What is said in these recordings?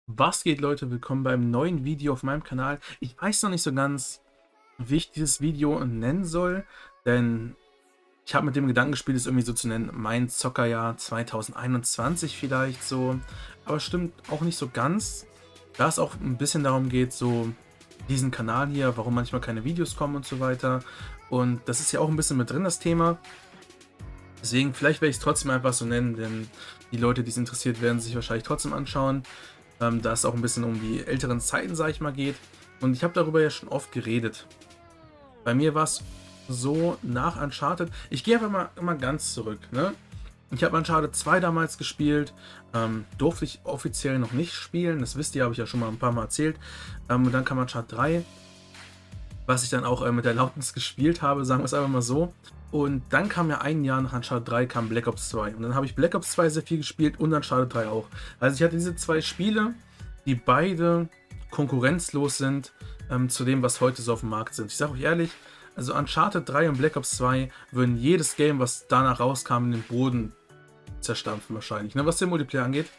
Was geht, Leute? Willkommen beim neuen Video auf meinem Kanal. Ich weiß noch nicht so ganz, wie ich dieses Video nennen soll, denn ich habe mit dem Gedanken gespielt, es irgendwie so zu nennen, mein Zockerjahr 2021 vielleicht so, aber stimmt auch nicht so ganz, da es auch ein bisschen darum geht, so diesen Kanal hier, warum manchmal keine Videos kommen und so weiter, und das ist ja auch ein bisschen mit drin, das Thema. Deswegen, vielleicht werde ich es trotzdem einfach so nennen, denn die Leute, die es interessiert, werden sich wahrscheinlich trotzdem anschauen, da es auch ein bisschen um die älteren Zeiten, sage ich mal, geht. Und ich habe darüber ja schon oft geredet. Bei mir war es so nach Uncharted. Ich gehe einfach mal ganz zurück. Ne? Ich habe Uncharted 2 damals gespielt, durfte ich offiziell noch nicht spielen. Das wisst ihr, habe ich ja schon mal ein paar Mal erzählt. Und dann kam Uncharted 3, was ich dann auch mit Erlaubnis gespielt habe, sagen wir es einfach mal so. Und dann kam ja ein Jahr nach Uncharted 3 kam Black Ops 2. Und dann habe ich Black Ops 2 sehr viel gespielt und Uncharted 3 auch. Also ich hatte diese zwei Spiele, die beide konkurrenzlos sind zu dem, was heute so auf dem Markt sind. Ich sage euch ehrlich, also Uncharted 3 und Black Ops 2 würden jedes Game, was danach rauskam, in den Boden zerstampfen wahrscheinlich, ne, was den Multiplayer angeht.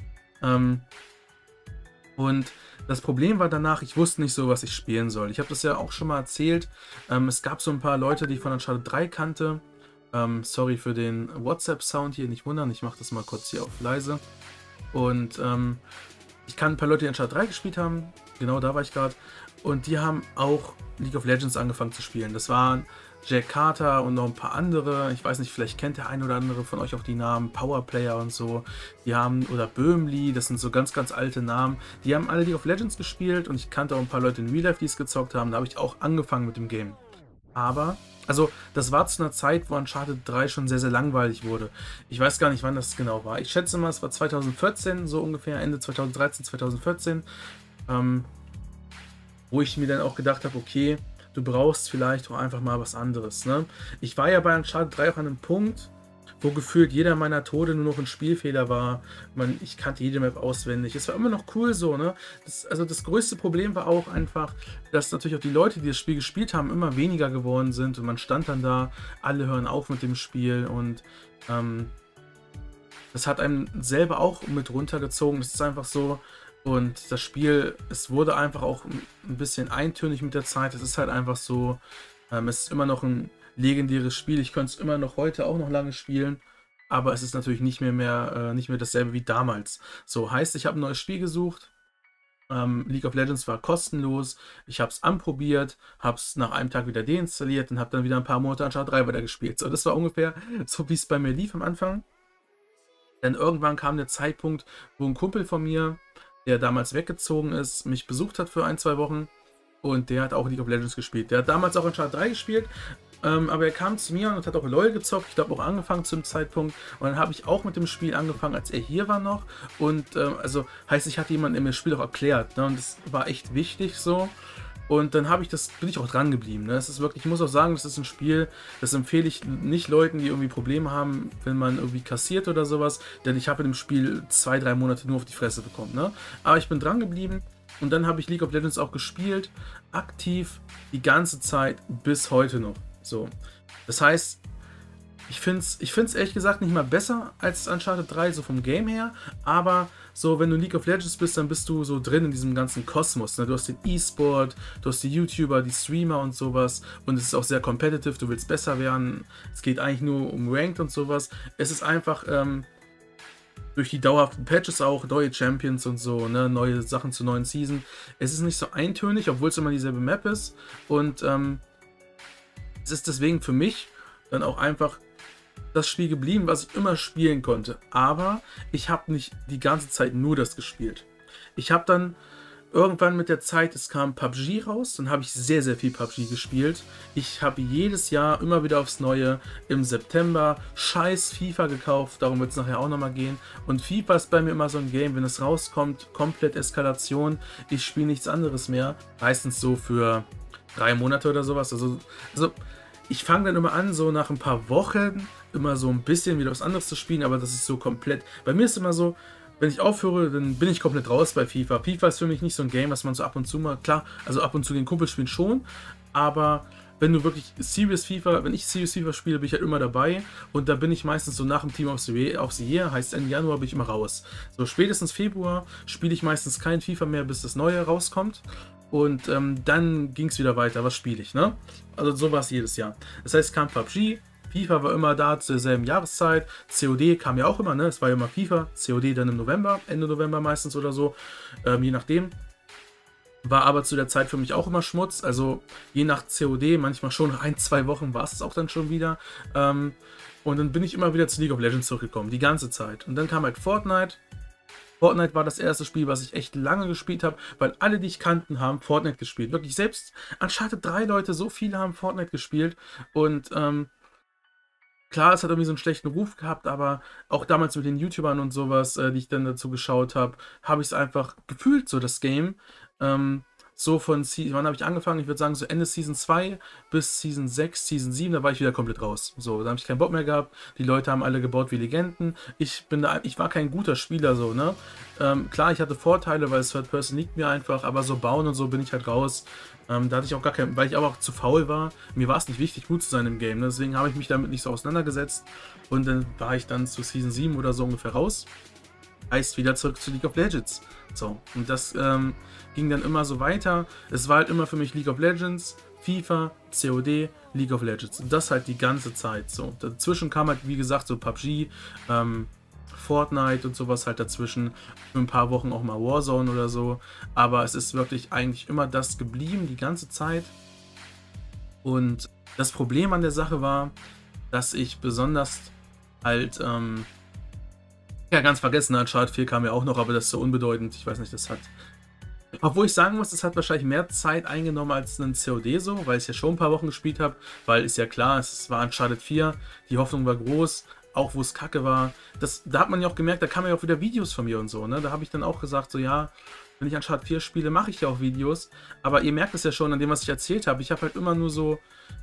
Und das Problem war danach, ich wusste nicht so, was ich spielen soll. Ich habe das ja auch schon mal erzählt. Es gab so ein paar Leute, die ich von Uncharted 3 kannte. Sorry für den WhatsApp-Sound hier, nicht wundern. Ich mache das mal kurz hier auf leise. Und ich kann ein paar Leute, die Uncharted 3 gespielt haben. Genau, da war ich gerade. Und die haben auch League of Legends angefangen zu spielen. Das waren Jack Carter und noch ein paar andere. Ich weiß nicht, vielleicht kennt der ein oder andere von euch auch die Namen. Powerplayer und so. Die haben, oder Böhmli, das sind so ganz, ganz alte Namen. Die haben alle League of Legends gespielt und ich kannte auch ein paar Leute in Real Life, die es gezockt haben. Da habe ich auch angefangen mit dem Game. Aber, also, das war zu einer Zeit, wo Uncharted 3 schon sehr, sehr langweilig wurde. Ich weiß gar nicht, wann das genau war. Ich schätze mal, es war 2014, so ungefähr, Ende 2013, 2014. Wo ich mir dann auch gedacht habe, okay, du brauchst vielleicht auch einfach mal was anderes. Ne? Ich war ja bei Uncharted 3 auch an einem Punkt, wo gefühlt jeder meiner Tode nur noch ein Spielfehler war. Ich kannte jede Map auswendig. Es war immer noch cool so. Ne? Also das größte Problem war auch einfach, dass natürlich auch die Leute, die das Spiel gespielt haben, immer weniger geworden sind. Und man stand dann da, alle hören auf mit dem Spiel. Und das hat einem selber auch mit runtergezogen. Das ist einfach so. Und das Spiel, es wurde einfach auch ein bisschen eintönig mit der Zeit. Es ist halt einfach so, es ist immer noch ein legendäres Spiel. Ich könnte es immer noch heute auch noch lange spielen, aber es ist natürlich nicht mehr dasselbe wie damals. So heißt, ich habe ein neues Spiel gesucht. League of Legends war kostenlos. Ich habe es anprobiert, habe es nach einem Tag wieder deinstalliert und habe dann wieder ein paar Monate Uncharted 3 weiter gespielt. So, das war ungefähr so, wie es bei mir lief am Anfang. Denn irgendwann kam der Zeitpunkt, wo ein Kumpel von mir, der damals weggezogen ist, mich besucht hat für ein, zwei Wochen und der hat auch League of Legends gespielt. Der hat damals auch Uncharted 3 gespielt, aber er kam zu mir und hat auch LoL gezockt, ich glaube auch angefangen zum Zeitpunkt, und dann habe ich auch mit dem Spiel angefangen, als er hier war noch, und also heißt, ich hatte jemanden, der mir das Spiel auch erklärt, ne? Und das war echt wichtig so. Und dann bin ich auch dran geblieben. Ne? Das ist wirklich, ich muss auch sagen, das ist ein Spiel, das empfehle ich nicht Leuten, die irgendwie Probleme haben, wenn man irgendwie kassiert oder sowas, denn ich habe in dem Spiel 2, 3 Monate nur auf die Fresse bekommen. Ne? Aber ich bin dran geblieben und dann habe ich League of Legends auch gespielt, aktiv die ganze Zeit bis heute noch. So. Das heißt, ich find's ehrlich gesagt nicht mal besser als Uncharted 3, so vom Game her, aber so, wenn du League of Legends bist, dann bist du so drin in diesem ganzen Kosmos. Ne? Du hast den E-Sport, du hast die YouTuber, die Streamer und sowas, und es ist auch sehr competitive, du willst besser werden. Es geht eigentlich nur um Ranked und sowas. Es ist einfach durch die dauerhaften Patches auch, neue Champions und so, ne? Neue Sachen zur neuen Season. Es ist nicht so eintönig, obwohl es immer dieselbe Map ist, und es ist deswegen für mich dann auch einfach das Spiel geblieben, was ich immer spielen konnte. Aber ich habe nicht die ganze Zeit nur das gespielt. Ich habe dann irgendwann mit der Zeit, es kam PUBG raus, dann habe ich sehr, sehr viel PUBG gespielt. Ich habe jedes Jahr immer wieder aufs Neue im September scheiß FIFA gekauft, darum wird es nachher auch nochmal gehen. Und FIFA ist bei mir immer so ein Game, wenn es rauskommt, komplett Eskalation, ich spiele nichts anderes mehr. Meistens so für 3 Monate oder sowas. Also ich fange dann immer an, so nach ein paar Wochen immer so ein bisschen wieder was anderes zu spielen, aber das ist so komplett. Bei mir ist immer so, wenn ich aufhöre, dann bin ich komplett raus bei FIFA. FIFA ist für mich nicht so ein Game, was man so ab und zu mal, klar, also ab und zu den Kumpel spielen schon, aber wenn du wirklich Serious FIFA, wenn ich Serious FIFA spiele, bin ich halt immer dabei und da bin ich meistens so nach dem Team of the Year, heißt Ende Januar bin ich immer raus. So spätestens Februar spiele ich meistens kein FIFA mehr, bis das neue rauskommt. Und dann ging es wieder weiter, was spiele ich, ne? Also so war es jedes Jahr. Das heißt, kam PUBG, FIFA war immer da zur selben Jahreszeit, COD kam ja auch immer, ne? Es war ja immer FIFA, COD dann im November, Ende November meistens oder so, je nachdem. War aber zu der Zeit für mich auch immer Schmutz, also je nach COD, manchmal schon 1-2 Wochen war es auch dann schon wieder. Und dann bin ich immer wieder zu League of Legends zurückgekommen, die ganze Zeit. Und dann kam halt Fortnite. Fortnite war das erste Spiel, was ich echt lange gespielt habe, weil alle, die ich kannten, haben Fortnite gespielt. Wirklich, selbst Uncharted 3 Leute, so viele haben Fortnite gespielt. Und klar, es hat irgendwie so einen schlechten Ruf gehabt, aber auch damals mit den YouTubern und sowas, die ich dann dazu geschaut habe, habe ich es einfach gefühlt, so das Game. So von wann habe ich angefangen? Ich würde sagen, so Ende Season 2 bis Season 6, Season 7, da war ich wieder komplett raus. So, da habe ich keinen Bock mehr gehabt. Die Leute haben alle gebaut wie Legenden. Ich war kein guter Spieler, so, ne? Klar, ich hatte Vorteile, weil Third Person liegt mir einfach, aber so bauen und so bin ich halt raus. Da hatte ich auch gar keinen, weil ich aber auch zu faul war. Mir war es nicht wichtig, gut zu sein im Game, ne? Deswegen habe ich mich damit nicht so auseinandergesetzt. Und dann war ich dann zu Season 7 oder so ungefähr raus. Heißt wieder zurück zu League of Legends. So, und das ging dann immer so weiter. Es war halt immer für mich League of Legends, FIFA, COD, League of Legends. Und das halt die ganze Zeit. So, dazwischen kam halt, wie gesagt, so PUBG, Fortnite und sowas halt dazwischen. Für ein paar Wochen auch mal Warzone oder so. Aber es ist wirklich eigentlich immer das geblieben, die ganze Zeit. Und das Problem an der Sache war, dass ich besonders halt, ja, ganz vergessen, Uncharted 4 kam ja auch noch, aber das ist so unbedeutend. Ich weiß nicht, das hat... Obwohl ich sagen muss, das hat wahrscheinlich mehr Zeit eingenommen als ein COD so, weil ich es ja schon ein paar Wochen gespielt habe, weil ist ja klar, es war Uncharted 4, die Hoffnung war groß, auch wo es kacke war. Da hat man ja auch gemerkt, da kamen ja auch wieder Videos von mir und so, ne? Da habe ich dann auch gesagt, so ja, wenn ich Uncharted 4 spiele, mache ich ja auch Videos, aber ihr merkt es ja schon an dem, was ich erzählt habe. Ich habe halt immer nur so,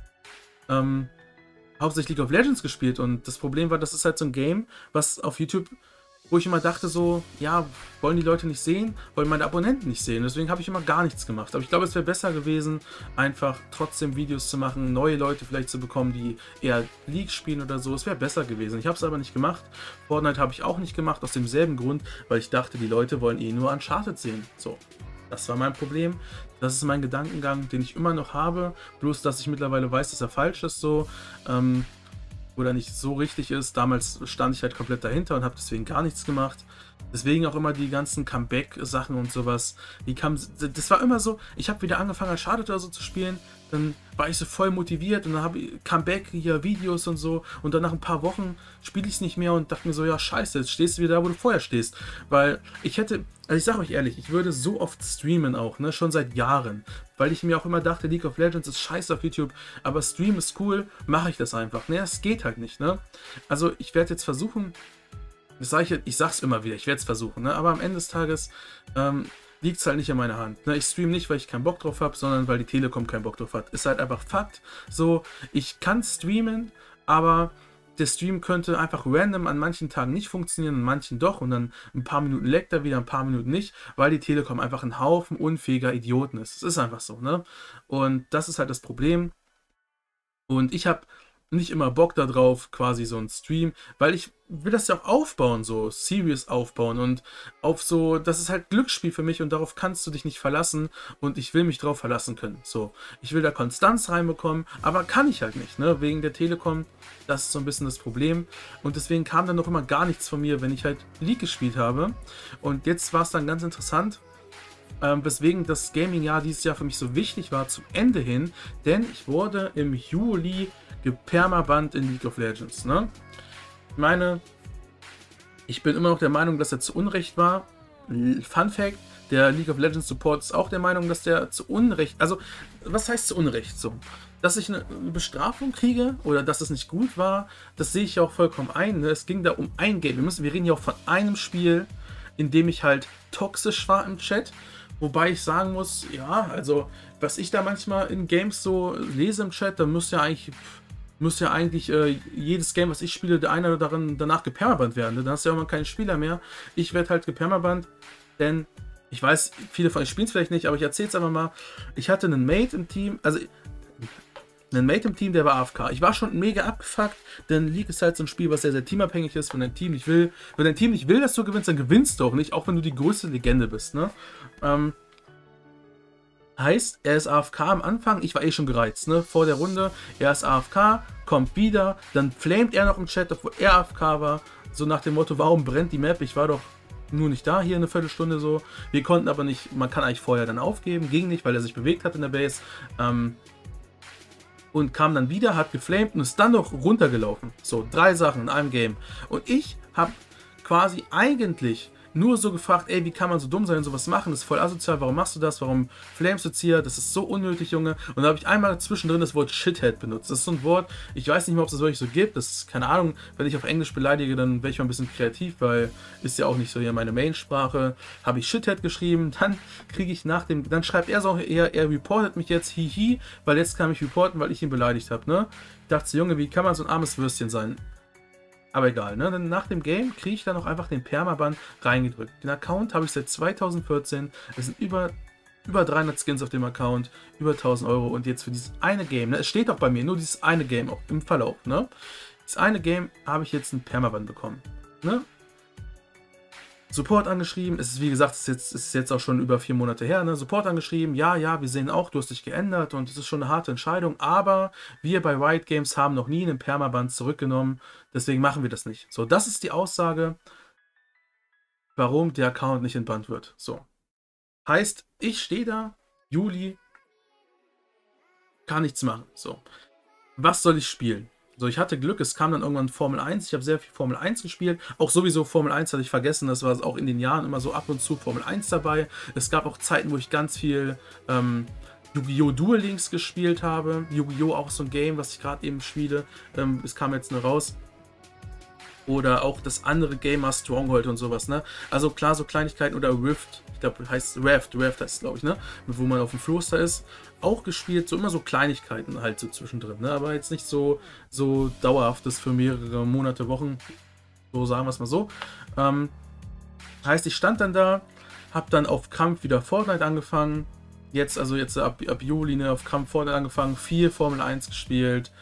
hauptsächlich League of Legends gespielt und das Problem war, das ist halt so ein Game, was auf YouTube, wo ich immer dachte so, ja, wollen die Leute nicht sehen, wollen meine Abonnenten nicht sehen. Deswegen habe ich immer gar nichts gemacht. Aber ich glaube, es wäre besser gewesen, einfach trotzdem Videos zu machen, neue Leute vielleicht zu bekommen, die eher League spielen oder so. Es wäre besser gewesen. Ich habe es aber nicht gemacht. Fortnite habe ich auch nicht gemacht, aus demselben Grund, weil ich dachte, die Leute wollen eh nur Uncharted sehen. So, das war mein Problem. Das ist mein Gedankengang, den ich immer noch habe. Bloß, dass ich mittlerweile weiß, dass er falsch ist so. Oder nicht so richtig ist. Damals stand ich halt komplett dahinter und habe deswegen gar nichts gemacht. Deswegen auch immer die ganzen Comeback-Sachen und sowas. Das war immer so, ich habe wieder angefangen, Uncharted oder so zu spielen, dann war ich so voll motiviert und dann habe ich Comeback hier, Videos und so und dann nach ein paar Wochen spiele ich es nicht mehr und dachte mir so, ja scheiße, jetzt stehst du wieder da, wo du vorher stehst. Weil ich hätte, also ich sage euch ehrlich, ich würde so oft streamen auch, ne, schon seit Jahren. Weil ich mir auch immer dachte, League of Legends ist scheiße auf YouTube, aber Stream ist cool, mache ich das einfach. Ne, es geht halt nicht, ne. Also ich werde jetzt versuchen, ich sag's immer wieder, ich werde es versuchen, ne? Aber am Ende des Tages liegt es halt nicht in meiner Hand. Ne? Ich stream nicht, weil ich keinen Bock drauf habe, sondern weil die Telekom keinen Bock drauf hat. Ist halt einfach Fakt. So, ich kann streamen, aber der Stream könnte einfach random an manchen Tagen nicht funktionieren, an manchen doch und dann ein paar Minuten leckt er wieder, ein paar Minuten nicht, weil die Telekom einfach ein Haufen unfähiger Idioten ist. Es ist einfach so, ne? Und das ist halt das Problem. Und ich habe nicht immer Bock darauf, quasi so ein Stream, weil ich will das ja auch aufbauen, so serious aufbauen und auf so, das ist halt Glücksspiel für mich und darauf kannst du dich nicht verlassen und ich will mich drauf verlassen können, so. Ich will da Konstanz reinbekommen, aber kann ich halt nicht, ne, wegen der Telekom, das ist so ein bisschen das Problem und deswegen kam dann noch immer gar nichts von mir, wenn ich halt League gespielt habe und jetzt war es dann ganz interessant, weswegen das Gaming-Jahr dieses Jahr für mich so wichtig war zum Ende hin, denn ich wurde im Juli gepermabannt in League of Legends, ne? Ich meine, ich bin immer noch der Meinung, dass er zu Unrecht war. Fun Fact, der League of Legends Support ist auch der Meinung, dass der zu Unrecht, also, was heißt zu Unrecht so? Dass ich eine Bestrafung kriege oder dass es nicht gut war, das sehe ich ja auch vollkommen ein, ne? Es ging da um ein Game, wir reden hier auch von einem Spiel, in dem ich halt toxisch war im Chat, wobei ich sagen muss, ja, also, was ich da manchmal in Games so lese im Chat, da müsste ja eigentlich jedes Game, was ich spiele, der eine oder danach gepermabannt werden. Dann hast du ja immer keinen Spieler mehr. Ich werde halt gepermabannt, denn ich weiß, viele von euch spielen es vielleicht nicht, aber ich erzähle es einfach mal. Ich hatte einen Mate im Team, also einen Mate im Team, der war AFK. Ich war schon mega abgefuckt, denn League ist halt so ein Spiel, was sehr, sehr teamabhängig ist. Wenn dein Team nicht will, dass du gewinnst, dann gewinnst du auch nicht, auch wenn du die größte Legende bist, ne? Heißt, er ist AFK am Anfang, ich war eh schon gereizt, ne? Vor der Runde, er ist AFK, kommt wieder, dann flamet er noch im Chat, obwohl er AFK war. So nach dem Motto, warum brennt die Map? Ich war doch nur nicht da, hier eine Viertelstunde so. Wir konnten aber nicht, man kann eigentlich vorher dann aufgeben, ging nicht, weil er sich bewegt hat in der Base. Und kam dann wieder, hat geflamed und ist dann noch runtergelaufen. So, 3 Sachen in einem Game. Und ich habe quasi eigentlich nur so gefragt, ey, wie kann man so dumm sein und sowas machen? Das ist voll asozial, warum machst du das? Warum flamest du jetzt hier? Das ist so unnötig, Junge. Und da habe ich einmal zwischendrin das Wort Shithead benutzt. Das ist so ein Wort, ich weiß nicht mehr, ob es das wirklich so gibt. Das ist, keine Ahnung, wenn ich auf Englisch beleidige, dann wäre ich mal ein bisschen kreativ, weil ist ja auch nicht so hier meine Main-Sprache. Habe ich Shithead geschrieben, dann kriege ich dann schreibt er so, er reportet mich jetzt, hihi, weil jetzt kann ich reporten, weil ich ihn beleidigt habe, ne? Ich dachte so, Junge, wie kann man so ein armes Würstchen sein? Aber egal, ne? Dann nach dem Game kriege ich dann auch einfach den Permaban reingedrückt. Den Account habe ich seit 2014. Es sind über 300 Skins auf dem Account, über 1000 Euro. Und jetzt für dieses eine Game, ne? Es steht auch bei mir, nur dieses eine Game auch im Verlauf, ne? Dieses eine Game habe ich jetzt einen Permaban bekommen, ne? Support angeschrieben, es ist wie gesagt, es ist jetzt auch schon über 4 Monate her, ne? Support angeschrieben, ja, wir sehen auch, du hast dich geändert und es ist schon eine harte Entscheidung, aber wir bei Riot Games haben noch nie einen Permaban zurückgenommen, deswegen machen wir das nicht. So, das ist die Aussage, warum der Account nicht entbannt wird. So. Heißt, ich stehe da, Juli, kann nichts machen. So. Was soll ich spielen? So, ich hatte Glück, es kam dann irgendwann Formel 1, ich habe sehr viel Formel 1 gespielt, auch sowieso Formel 1 hatte ich vergessen, das war auch in den Jahren immer so ab und zu Formel 1 dabei. Es gab auch Zeiten, wo ich ganz viel Yu-Gi-Oh! Duel Links gespielt habe, Yu-Gi-Oh! Auch so ein Game, was ich gerade eben spiele, es kam jetzt nur raus. Oder auch das andere Gamer Stronghold und sowas, ne? Also klar, so Kleinigkeiten oder Rift, ich glaube, heißt Raft heißt es, glaube ich, ne? Wo man auf dem Floster ist. Auch gespielt, so immer so Kleinigkeiten halt so zwischendrin, ne? Aber jetzt nicht so dauerhaftes für mehrere Monate, Wochen, so sagen wir es mal so. Heißt, ich stand dann da, habe dann auf Krampf wieder Fortnite angefangen. Jetzt ab Juli, ne, auf Krampf Fortnite angefangen, viel Formel 1 gespielt.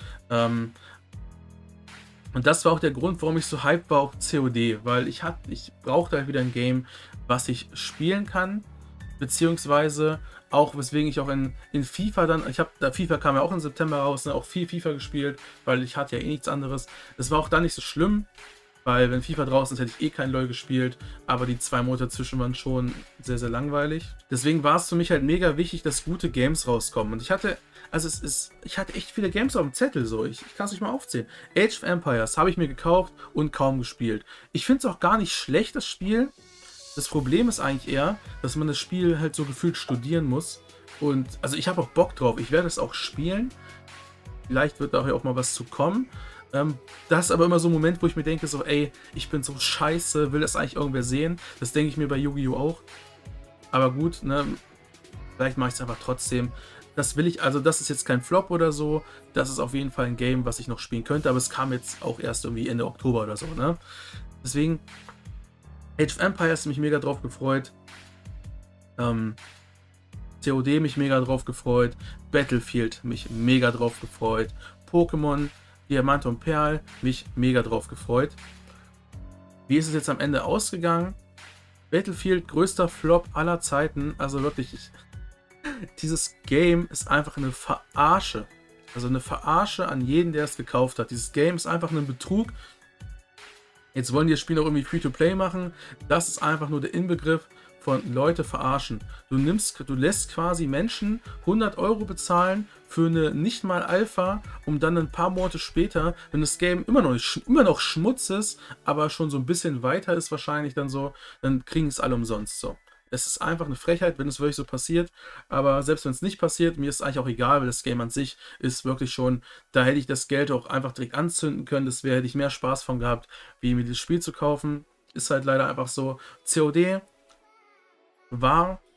Und das war auch der Grund, warum ich so hyped war auf COD, weil ich brauchte halt wieder ein Game, was ich spielen kann, beziehungsweise auch, weswegen ich auch in FIFA dann, FIFA kam ja auch im September raus, ne, auch viel FIFA gespielt, weil ich hatte ja eh nichts anderes. Das war auch dann nicht so schlimm, weil wenn FIFA draußen ist, hätte ich eh kein LoL gespielt, aber die 2 Monate dazwischen waren schon sehr, sehr langweilig. Deswegen war es für mich halt mega wichtig, dass gute Games rauskommen. Und ich hatte echt viele Games auf dem Zettel, so. Ich kann es nicht mal aufzählen. Age of Empires habe ich mir gekauft und kaum gespielt. Ich finde es auch gar nicht schlecht, das Spiel. Das Problem ist eigentlich eher, dass man das Spiel halt so gefühlt studieren muss. Und, also ich habe auch Bock drauf. Ich werde es auch spielen. Vielleicht wird da auch mal was zu kommen. Das ist aber immer so ein Moment, wo ich mir denke, so, ey, ich bin so scheiße, will das eigentlich irgendwer sehen? Das denke ich mir bei Yu-Gi-Oh! Auch. Aber gut, ne, vielleicht mache ich es einfach trotzdem. Das will ich, also das ist jetzt kein Flop oder so. Das ist auf jeden Fall ein Game, was ich noch spielen könnte, aber es kam jetzt auch erst irgendwie Ende Oktober oder so, ne? Deswegen, Age of Empires mich mega drauf gefreut. COD mich mega drauf gefreut. Battlefield mich mega drauf gefreut. Pokémon Diamant und Perl, mich mega drauf gefreut. Wie ist es jetzt am Ende ausgegangen? Battlefield, größter Flop aller Zeiten. Also wirklich, dieses Game ist einfach eine Verarsche. Also eine Verarsche an jeden, der es gekauft hat. Dieses Game ist einfach ein Betrug. Jetzt wollen die das Spiel auch irgendwie Free-to-Play machen. Das ist einfach nur der Inbegriff von Leute verarschen. Du lässt quasi Menschen 100 Euro bezahlen für eine nicht mal Alpha, um dann ein paar Monate später, wenn das Game immer noch Schmutz ist, aber schon so ein bisschen weiter ist wahrscheinlich dann so, dann kriegen es alle umsonst so. Es ist einfach eine Frechheit, wenn es wirklich so passiert, aber selbst wenn es nicht passiert, mir ist es eigentlich auch egal, weil das Game an sich ist wirklich schon, da hätte ich das Geld auch einfach direkt anzünden können, hätte ich mehr Spaß von gehabt, wie mir das Spiel zu kaufen. Ist halt leider einfach so. COD war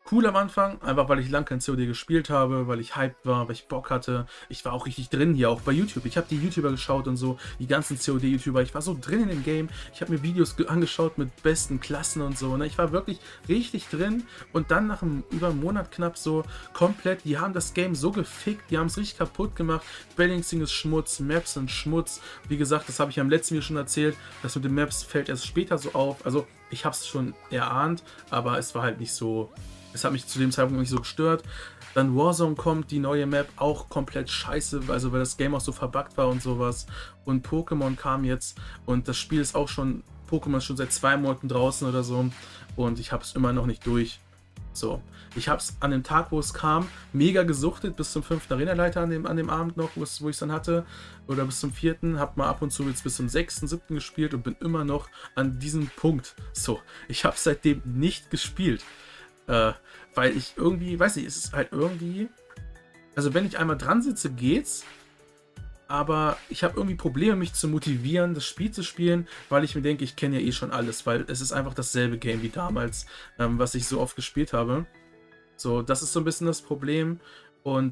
cool am Anfang, einfach weil ich lang kein COD gespielt habe, weil ich hyped war, weil ich Bock hatte. Ich war auch richtig drin hier, auch bei YouTube. Ich habe die YouTuber geschaut und so, die ganzen COD-YouTuber. Ich war so drin in dem Game. Ich habe mir Videos angeschaut mit besten Klassen und so. Ne? Ich war wirklich richtig drin und dann nach über einem Monat knapp so komplett, die haben das Game so gefickt, die haben es richtig kaputt gemacht. Balancing ist Schmutz, Maps sind Schmutz. Wie gesagt, das habe ich ja im letzten Video schon erzählt. Das mit den Maps fällt erst später so auf. Also ich habe es schon erahnt, aber es war halt nicht so... Es hat mich zu dem Zeitpunkt nicht so gestört. Dann Warzone kommt, die neue Map, auch komplett scheiße, also weil das Game auch so verbuggt war und sowas. Und Pokémon kam jetzt und das Spiel ist auch schon, Pokémon ist schon seit 2 Monaten draußen oder so und ich habe es immer noch nicht durch. So, ich habe es an dem Tag, wo es kam, mega gesuchtet, bis zum 5. Arenaleiter an dem Abend noch, wo ich es dann hatte, oder bis zum 4. Habe mal ab und zu jetzt bis zum 6., 7. gespielt und bin immer noch an diesem Punkt. So, ich habe seitdem nicht gespielt. Weil ich irgendwie, weiß nicht, es ist halt irgendwie, also wenn ich einmal dran sitze, geht's, aber ich habe irgendwie Probleme, mich zu motivieren, das Spiel zu spielen, weil ich mir denke, ich kenne ja eh schon alles, weil es ist einfach dasselbe Game wie damals, was ich so oft gespielt habe. So, das ist so ein bisschen das Problem und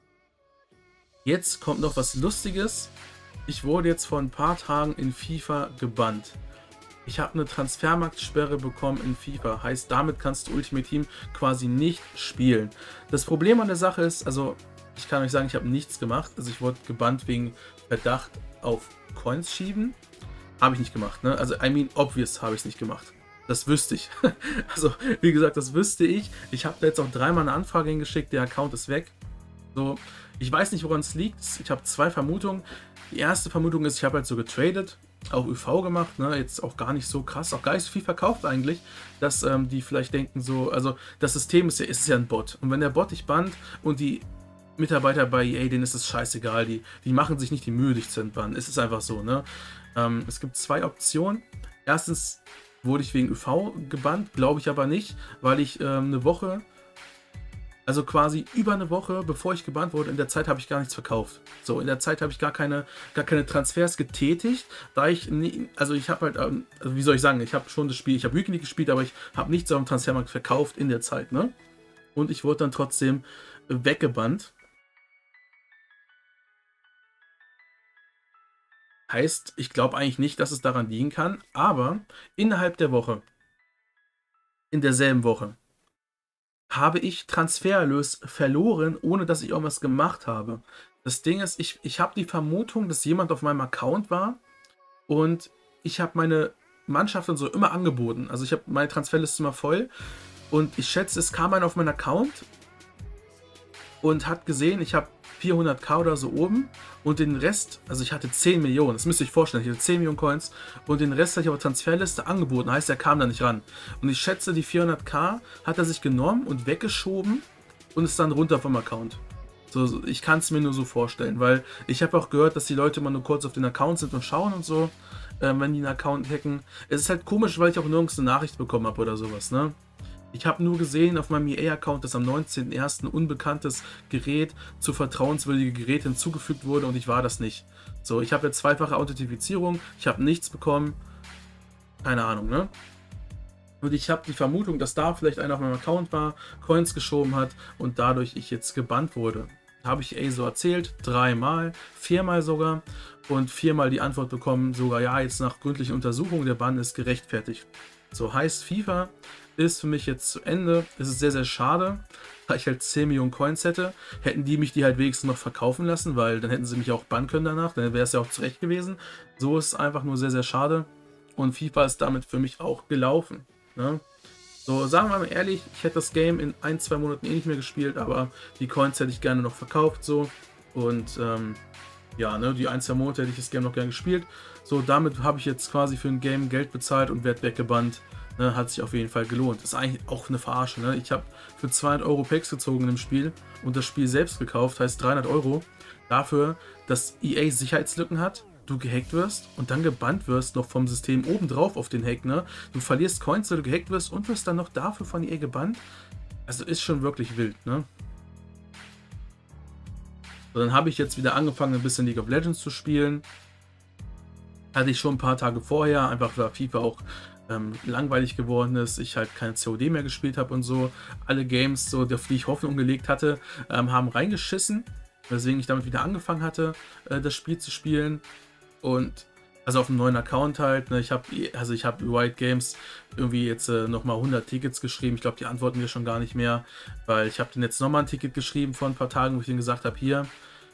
jetzt kommt noch was Lustiges. Ich wurde jetzt vor ein paar Tagen in FIFA gebannt. Ich habe eine Transfermarktsperre bekommen in FIFA. Heißt, damit kannst du Ultimate Team quasi nicht spielen. Das Problem an der Sache ist, also ich kann euch sagen, ich habe nichts gemacht. Also ich wurde gebannt wegen Verdacht auf Coins schieben. Habe ich nicht gemacht. Ne? Also I mean obvious habe ich es nicht gemacht. Das wüsste ich. Also wie gesagt, das wüsste ich. Ich habe da jetzt auch 3-mal eine Anfrage hingeschickt. Der Account ist weg. So, ich weiß nicht, woran es liegt. Ich habe 2 Vermutungen. Die erste Vermutung ist, ich habe halt so getradet. Auch ÜV gemacht, ne? Jetzt auch gar nicht so krass, auch gar nicht so viel verkauft eigentlich, dass die vielleicht denken so, also das System ist ja ein Bot und wenn der Bot dich bannt und die Mitarbeiter bei EA, denen ist es scheißegal, die machen sich nicht die Mühe, dich zu entbannen, es ist einfach so, ne? Es gibt 2 Optionen, erstens wurde ich wegen ÜV gebannt, glaube ich aber nicht, weil ich eine Woche, also quasi über eine Woche, bevor ich gebannt wurde, in der Zeit habe ich gar nichts verkauft. So, in der Zeit habe ich gar keine Transfers getätigt, da ich nie, also ich habe halt, also wie soll ich sagen, ich habe schon das Spiel, ich habe Weekly gespielt, aber ich habe nichts auf dem Transfermarkt verkauft in der Zeit, ne? Und ich wurde dann trotzdem weggebannt. Heißt, ich glaube eigentlich nicht, dass es daran liegen kann, aber innerhalb der Woche, in derselben Woche, habe ich Transfererlös verloren, ohne dass ich irgendwas gemacht habe. Das Ding ist, ich habe die Vermutung, dass jemand auf meinem Account war und ich habe meine Mannschaft und so immer angeboten. Also ich habe meine Transferliste immer voll und ich schätze, es kam einer auf meinen Account und hat gesehen, ich habe 400.000 oder so oben und den Rest, also ich hatte 10 Millionen, das müsst ihr euch vorstellen, ich hatte 10 Millionen Coins und den Rest habe ich auf der Transferliste angeboten, heißt, er kam da nicht ran. Und ich schätze, die 400.000 hat er sich genommen und weggeschoben und ist dann runter vom Account. So, ich kann es mir nur so vorstellen, weil ich habe auch gehört, dass die Leute immer nur kurz auf den Account sind und schauen und so, wenn die einen Account hacken. Es ist halt komisch, weil ich auch nirgends eine Nachricht bekommen habe oder sowas, ne? Ich habe nur gesehen auf meinem EA-Account, dass am 19.01. ein unbekanntes Gerät zu vertrauenswürdigen Gerät hinzugefügt wurde und ich war das nicht. So, ich habe jetzt 2-fache Authentifizierung, ich habe nichts bekommen, keine Ahnung, ne? Und ich habe die Vermutung, dass da vielleicht einer auf meinem Account war, Coins geschoben hat und dadurch ich jetzt gebannt wurde. Habe ich EA so erzählt, 3-mal, 4-mal sogar und 4-mal die Antwort bekommen, sogar ja, jetzt nach gründlicher Untersuchung, der Bann ist gerechtfertigt. So heißt, FIFA ist für mich jetzt zu Ende. Es ist sehr, sehr schade, weil ich halt 10 Millionen Coins hätte. Hätten die mich die halt wenigstens noch verkaufen lassen, weil dann hätten sie mich auch bannen können danach. Dann wäre es ja auch zurecht gewesen. So ist es einfach nur sehr, sehr schade. Und FIFA ist damit für mich auch gelaufen. Ne? So, sagen wir mal ehrlich, ich hätte das Game in 1-2 Monaten eh nicht mehr gespielt, aber die Coins hätte ich gerne noch verkauft. So. Und ja, ne, die 1-2 Monate hätte ich das Game noch gerne gespielt. So, damit habe ich jetzt quasi für ein Game Geld bezahlt und werde weggebannt. Ne, hat sich auf jeden Fall gelohnt. Das ist eigentlich auch eine Verarsche. Ne? Ich habe für 200 Euro Packs gezogen im Spiel und das Spiel selbst gekauft, heißt 300 Euro. Dafür, dass EA Sicherheitslücken hat, du gehackt wirst und dann gebannt wirst noch vom System obendrauf auf den Hack. Ne? Du verlierst Coins, weil du gehackt wirst und wirst dann noch dafür von EA gebannt. Also ist schon wirklich wild. Ne? So, dann habe ich jetzt wieder angefangen, ein bisschen League of Legends zu spielen. Hatte ich schon ein paar Tage vorher, einfach weil FIFA auch langweilig geworden ist, ich halt keine COD mehr gespielt habe und so. Alle Games, so, auf die ich Hoffnung gelegt hatte, haben reingeschissen, weswegen ich damit wieder angefangen hatte, das Spiel zu spielen. Und also auf einem neuen Account halt, ne, ich habe Riot Games irgendwie jetzt nochmal 100 Tickets geschrieben. Ich glaube, die antworten mir schon gar nicht mehr, weil ich habe denen jetzt nochmal ein Ticket geschrieben vor ein paar Tagen, wo ich denen gesagt habe, hier,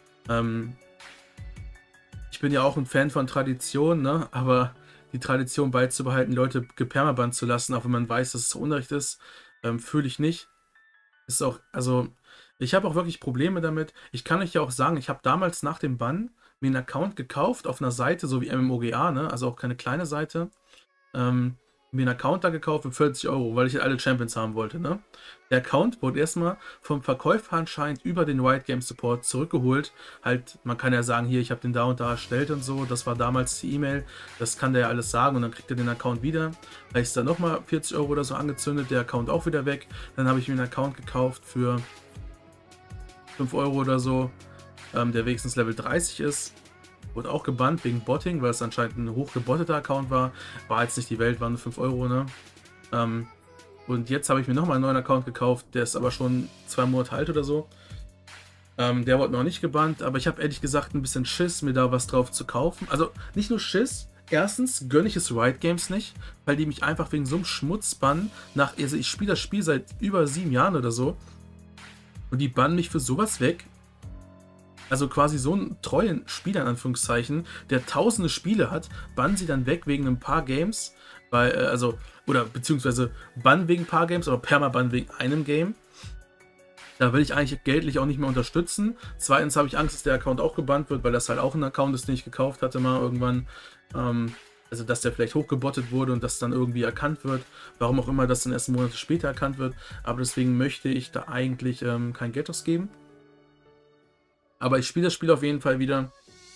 ich bin ja auch ein Fan von Tradition, ne, aber die Tradition beizubehalten, Leute gepermabannt zu lassen, auch wenn man weiß, dass es Unrecht ist, fühle ich nicht. Ist auch, also, ich habe auch wirklich Probleme damit. Ich kann euch ja auch sagen, ich habe damals nach dem Bann mir einen Account gekauft auf einer Seite, so wie MMOGA, ne? Also auch keine kleine Seite. Mir einen Account da gekauft für 40 Euro, weil ich halt alle Champions haben wollte, ne? Der Account wurde erstmal vom Verkäufer anscheinend über den Riot Games Support zurückgeholt. Halt, man kann ja sagen, hier, ich habe den da und da erstellt und so. Das war damals die E-Mail. Das kann der ja alles sagen und dann kriegt er den Account wieder. Da ist dann nochmal 40 Euro oder so angezündet, der Account auch wieder weg. Dann habe ich mir einen Account gekauft für 5 Euro oder so, der wenigstens Level 30 ist. Wurde auch gebannt wegen Botting, weil es anscheinend ein hochgebotteter Account war. War jetzt nicht die Welt, waren nur 5 Euro, ne? Und jetzt habe ich mir nochmal einen neuen Account gekauft, der ist aber schon 2 Monate alt oder so. Der wurde noch nicht gebannt, aber ich habe ehrlich gesagt ein bisschen Schiss, mir da was drauf zu kaufen. Also nicht nur Schiss, erstens gönne ich es Riot Games nicht, weil die mich einfach wegen so einem Schmutz bannen. Also ich spiele das Spiel seit über 7 Jahren oder so und die bannen mich für sowas weg. Also quasi so einen treuen Spieler in Anführungszeichen, der tausende Spiele hat, bannen sie dann weg wegen ein paar Games, oder beziehungsweise bannen wegen ein paar Games, aber permaban wegen einem Game. Da will ich eigentlich geldlich auch nicht mehr unterstützen. Zweitens habe ich Angst, dass der Account auch gebannt wird, weil das halt auch ein Account ist, den ich gekauft hatte mal irgendwann. Also dass der vielleicht hochgebottet wurde und das dann irgendwie erkannt wird. Warum auch immer das dann erst Monate später erkannt wird. Aber deswegen möchte ich da eigentlich kein Geld ausgeben. Aber ich spiele das Spiel auf jeden Fall wieder.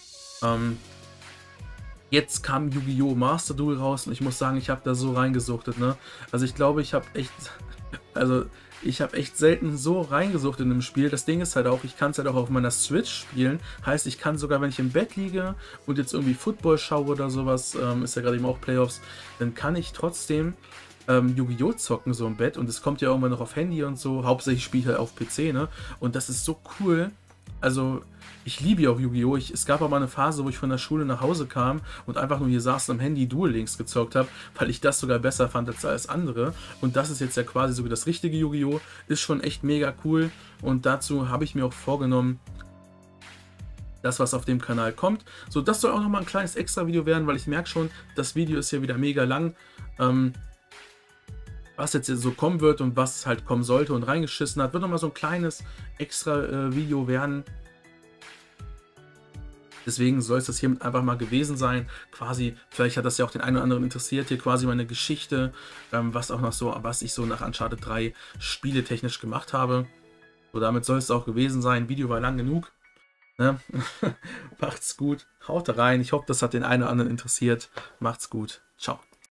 Jetzt kam Yu-Gi-Oh! Master Duel raus und ich muss sagen, ich habe da so reingesuchtet, ne? Also ich glaube, ich habe echt selten so reingesuchtet in einem Spiel. Das Ding ist halt auch, ich kann es halt auch auf meiner Switch spielen. Heißt, ich kann sogar, wenn ich im Bett liege und jetzt irgendwie Football schaue oder sowas, ist ja gerade eben auch Playoffs, dann kann ich trotzdem Yu-Gi-Oh! Zocken so im Bett und es kommt ja irgendwann noch auf Handy und so. Hauptsächlich spiele ich halt auf PC, ne? Und das ist so cool. Also, ich liebe ja auch Yu-Gi-Oh! Es gab aber eine Phase, wo ich von der Schule nach Hause kam und einfach nur hier saß und am Handy Duel Links gezockt habe, weil ich das sogar besser fand als alles andere. Und das ist jetzt ja quasi so das richtige Yu-Gi-Oh! Ist schon echt mega cool. Und dazu habe ich mir auch vorgenommen, das, was auf dem Kanal kommt. So, das soll auch nochmal ein kleines Extra-Video werden, weil ich merke schon, das Video ist hier wieder mega lang. Was jetzt so kommen wird und was halt kommen sollte und reingeschissen hat, wird nochmal so ein kleines extra Video werden. Deswegen soll es das hiermit einfach mal gewesen sein. Quasi, vielleicht hat das ja auch den einen oder anderen interessiert, hier quasi meine Geschichte, was ich so nach Uncharted 3 spieletechnisch gemacht habe. So, damit soll es auch gewesen sein. Video war lang genug. Ne? Macht's gut. Haut rein. Ich hoffe, das hat den einen oder anderen interessiert. Macht's gut. Ciao.